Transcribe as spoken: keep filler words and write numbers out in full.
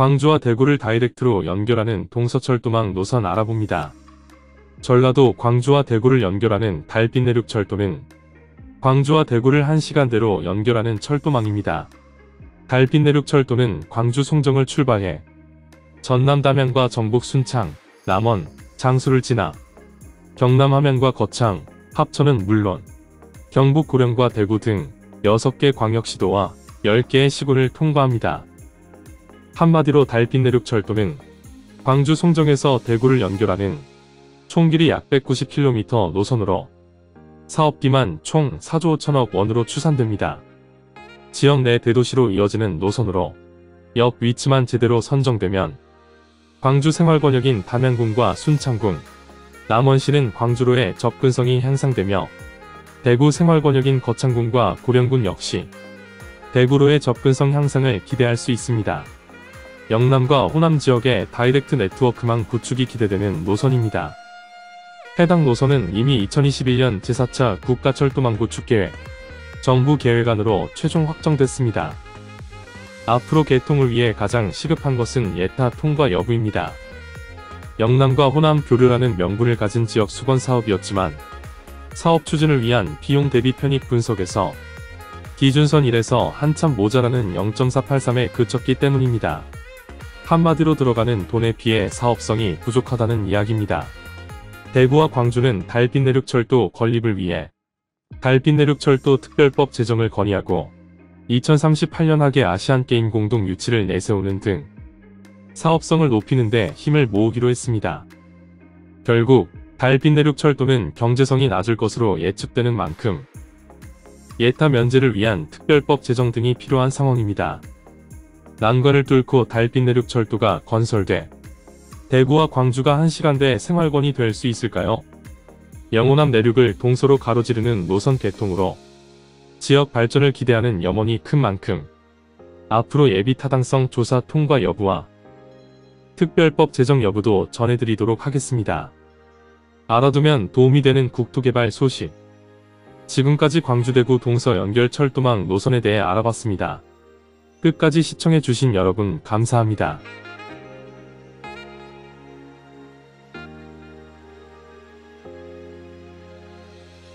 광주와 대구를 다이렉트로 연결하는 동서철도망 노선 알아봅니다. 전라도 광주와 대구를 연결하는 달빛내륙철도는 광주와 대구를 한 시간대로 연결하는 철도망입니다. 달빛내륙철도는 광주 송정을 출발해 전남 담양과 전북 순창, 남원, 장수를 지나 경남 함양과 거창, 합천은 물론 경북 고령과 대구 등 여섯 개 광역시도와 열 개의 시군을 통과합니다. 한마디로 달빛내륙철도는 광주 송정에서 대구를 연결하는 총 길이 약 백구십 킬로미터 노선으로 사업비만 총 사조 오천억 원으로 추산됩니다. 지역 내 대도시로 이어지는 노선으로 역 위치만 제대로 선정되면 광주 생활권역인 담양군과 순창군, 남원시는 광주로의 접근성이 향상되며 대구 생활권역인 거창군과 고령군 역시 대구로의 접근성 향상을 기대할 수 있습니다. 영남과 호남 지역의 다이렉트 네트워크망 구축이 기대되는 노선입니다. 해당 노선은 이미 이천이십일 년 제사 차 국가철도망 구축계획, 정부 계획안으로 최종 확정됐습니다. 앞으로 개통을 위해 가장 시급한 것은 예타 통과 여부입니다. 영남과 호남 교류라는 명분을 가진 지역 수건 사업이었지만 사업 추진을 위한 비용 대비 편익 분석에서 기준선 일에서 한참 모자라는 영 점 사팔삼에 그쳤기 때문입니다. 한마디로 들어가는 돈에 비해 사업성이 부족하다는 이야기입니다. 대구와 광주는 달빛내륙철도 건립을 위해 달빛내륙철도 특별법 제정을 건의하고 이천삼십팔 년 하계 아시안게임 공동 유치를 내세우는 등 사업성을 높이는 데 힘을 모으기로 했습니다. 결국 달빛내륙철도는 경제성이 낮을 것으로 예측되는 만큼 예타 면제를 위한 특별법 제정 등이 필요한 상황입니다. 난관을 뚫고 달빛내륙철도가 건설돼 대구와 광주가 한 시간대 생활권이 될 수 있을까요? 영호남 내륙을 동서로 가로지르는 노선 개통으로 지역 발전을 기대하는 염원이 큰 만큼 앞으로 예비 타당성 조사 통과 여부와 특별법 제정 여부도 전해드리도록 하겠습니다. 알아두면 도움이 되는 국토개발 소식. 지금까지 광주 대구 동서 연결 철도망 노선에 대해 알아봤습니다. 끝까지 시청해주신 여러분 감사합니다.